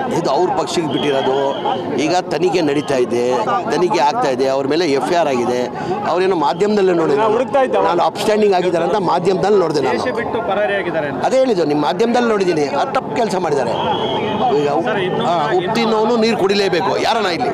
ಇದು ಅವ್ರ ಪಕ್ಷಕ್ಕೆ ಬಿಟ್ಟಿರೋದು. ಈಗ ತನಿಖೆ ನಡೀತಾ ಇದೆ, ತನಿಖೆ ಆಗ್ತಾ ಇದೆ, ಅವ್ರ ಮೇಲೆ FIR ಆಗಿದೆ. ಅವರೇನೋ ಮಾಧ್ಯಮದಲ್ಲೇ ನೋಡಿದೆ, ನಾನು ಅಪ್ಸ್ಟ್ಯಾಂಡಿಂಗ್ ಆಗಿದ್ದಾರೆ ಅಂತ ಮಾಧ್ಯಮದಲ್ಲಿ ನೋಡಿದೆ. ನಾನು ಅದೇ ಹೇಳಿದ್ದು, ನಿಮ್ಮ ಮಾಧ್ಯಮದಲ್ಲಿ ನೋಡಿದ್ದೀನಿ. ಅದು ತಪ್ಪು ಕೆಲಸ ಮಾಡಿದ್ದಾರೆ. ಈಗ ಉಪ್ಪಿನವನು ನೀರು ಕುಡಿಲೇಬೇಕು, ಯಾರನ್ನ ಇಲ್ಲಿ.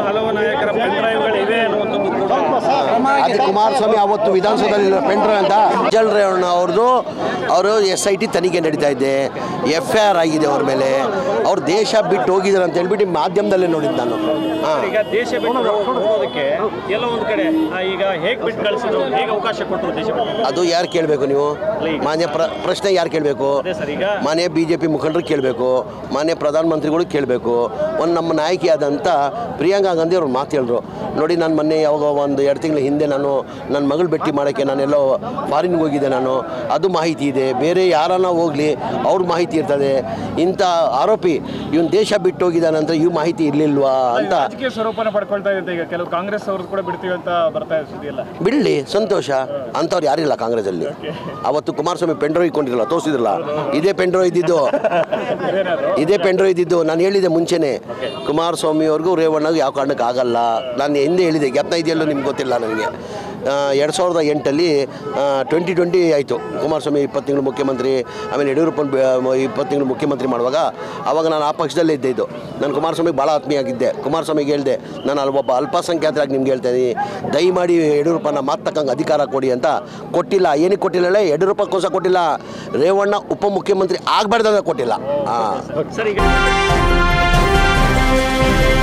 ಅದೇ ಕುಮಾರಸ್ವಾಮಿ ಅವತ್ತು ವಿಧಾನಸೌಧದಲ್ಲಿ ಪೆಂಡ್ರೈವ್ ಅಂತ ರೇವಣ್ಣ ಅವ್ರದ್ದು, ಅವರು SIT ತನಿಖೆ ನಡೀತಾ ಇದೆ, FIR ಆಗಿದೆ ಅವ್ರ ಮೇಲೆ. ಅವ್ರು ದೇಶ ಬಿಟ್ಟು ಹೋಗಿದ್ದಾರೆ ಅಂತ ಹೇಳ್ಬಿಟ್ಟು ಮಾಧ್ಯಮದಲ್ಲೇ ನೋಡಿದ್ದು ನಾನು. ಈಗ ದೇಶ ಬಿಟ್ಟು ಹೋಗೋದಕ್ಕೆ ಎಲ್ಲ ಒಂದು ಕಡೆ ಈಗ ಹೇಗೆ ಬಿಟ್ಟು ಕಳಿಸಿದ್ರು, ಹೇಗೆ ಅವಕಾಶ ಕೊಟ್ಟರು ದೇಶ ಬಿಟ್ಟು? ಅದು ಯಾರು ಕೇಳಬೇಕು? ನೀವು ಮಾನ್ಯ ಪ್ರಶ್ನೆ ಯಾರು ಕೇಳಬೇಕು? ಮಾನ್ಯ BJP ಮುಖಂಡರು ಕೇಳಬೇಕು, ಮಾನ್ಯ ಪ್ರಧಾನಮಂತ್ರಿಗಳು ಕೇಳಬೇಕು. ಒಂದು ನಮ್ಮ ನಾಯಕಿಯಾದಂಥ ಪ್ರಿಯಾಂಕಾ ಗಾಂಧಿ ಅವ್ರು ಮಾತು ಹೇಳಿದ್ರು ನೋಡಿ. ನಾನು ಮೊನ್ನೆ ಯಾವಾಗ ಒಂದು 2 ತಿಂಗಳ ಹಿಂದೆ ನಾನು ನನ್ನ ಮಗಳು ಭೇಟಿ ಮಾಡೋಕ್ಕೆ ನಾನೆಲ್ಲೋ ಫಾರಿನ್ಗೆ ಹೋಗಿದ್ದೆ. ನಾನು ಅದು ಮಾಹಿತಿ ಇದೆ, ಬೇರೆ ಯಾರನ್ನ ಹೋಗಲಿ ಅವ್ರ ಮಾಹಿತಿ ಇರ್ತದೆ. ಇಂಥ ಆರೋಪಿ ಇವನು ದೇಶ ಬಿಟ್ಟು ಹೋಗಿದ್ದಾನೆ ಅಂತ ಇವು ಮಾಹಿತಿ ಇರಲಿಲ್ವಾ ಅಂತ ಸ್ವರೂಪನ ಪಡ್ಕೊಳ್ತಾ ಇದೆ. ಈಗ ಕೆಲವು ಕಾಂಗ್ರೆಸ್ ಅವರು ಕೂಡ ಬಿಡ್ತೀವಿ ಅಂತ ಬರ್ತಾ ಇದೆ. ಬಿಡಲಿ, ಸಂತೋಷ. ಅಂಥವ್ರು ಯಾರಿಲ್ಲ ಕಾಂಗ್ರೆಸ್ಸಲ್ಲಿ. ಅವತ್ತು ಕುಮಾರಸ್ವಾಮಿ ಪೆಂಡ್ರೈವ್ ಇಟ್ಕೊಂಡಿರಲ್ಲ, ತೋರಿಸಿದ್ರಲ್ಲ, ಇದೇ ಪೆಂಡ್ರೈವ್ ಇದ್ದಿದ್ದು. ನಾನು ಹೇಳಿದೆ ಮುಂಚೆನೆ, ಕುಮಾರಸ್ವಾಮಿ ಅವ್ರಿಗೂ ರೇವಣ್ಣಗೂ ಯಾವ ಕಾರಣಕ್ಕೆ ಆಗಲ್ಲ. ನಾನು ಹಿಂದೆ ಹೇಳಿದೆ, ಜ್ಞಾಪನ ಇದೆಯಲ್ಲೂ ನಿಮ್ಗೆ ಗೊತ್ತಿಲ್ಲ ನನಗೆ. 2008 2020 ಆಯಿತು. ಕುಮಾರಸ್ವಾಮಿ 20 ತಿಂಗಳು ಮುಖ್ಯಮಂತ್ರಿ, ಆಮೇಲೆ ಯಡಿಯೂರಪ್ಪನ 20 ತಿಂಗಳು ಮುಖ್ಯಮಂತ್ರಿ ಮಾಡುವಾಗ ಅವಾಗ ನಾನು ಆ ಪಕ್ಷದಲ್ಲೇ ಇದ್ದಿದ್ದು. ನಾನು ಕುಮಾರಸ್ವಾಮಿಗೆ ಭಾಳ ಆತ್ಮೀಯಾಗಿದ್ದೆ. ಕುಮಾರಸ್ವಾಮಿಗೆ ಹೇಳಿದೆ, ನಾನು ಅಲ್ಲಿ ಒಬ್ಬ ಅಲ್ಪಸಂಖ್ಯಾತರಾಗಿ ನಿಮ್ಗೆ ಹೇಳ್ತೇನೆ, ದಯಮಾಡಿ ಯಡಿಯೂರಪ್ಪನ ಮಾತು ತಕ್ಕಂಗೆ ಅಧಿಕಾರ ಕೊಡಿ ಅಂತ. ಕೊಟ್ಟಿಲ್ಲ. ಏನಕ್ಕೆ ಕೊಟ್ಟಿಲ್ಲ? ಯಡಿಯೂರಪ್ಪಕ್ಕೋಸ್ಕರ ಕೊಟ್ಟಿಲ್ಲ, ರೇವಣ್ಣ ಉಪಮುಖ್ಯಮಂತ್ರಿ ಆಗಬಾರ್ದಾಗ ಕೊಟ್ಟಿಲ್ಲ. ಹಾಂ.